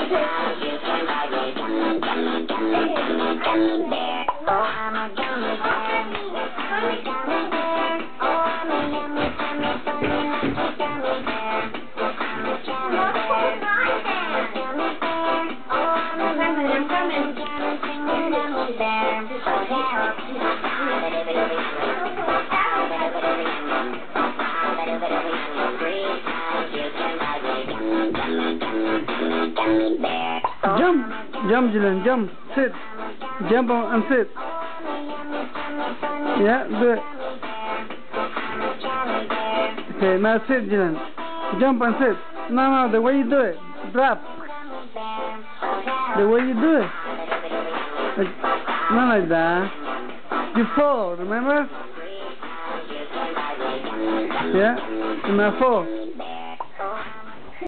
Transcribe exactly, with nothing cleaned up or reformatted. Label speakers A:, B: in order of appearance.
A: Jump, jump, Jillian, jump, sit, jump and sit. Yeah, do it. Okay, now sit, Jillian. Jump and sit. No, no, the way you do it. Drop. The way you do it. Like, not like that. You fall, remember? Yeah, you might fall.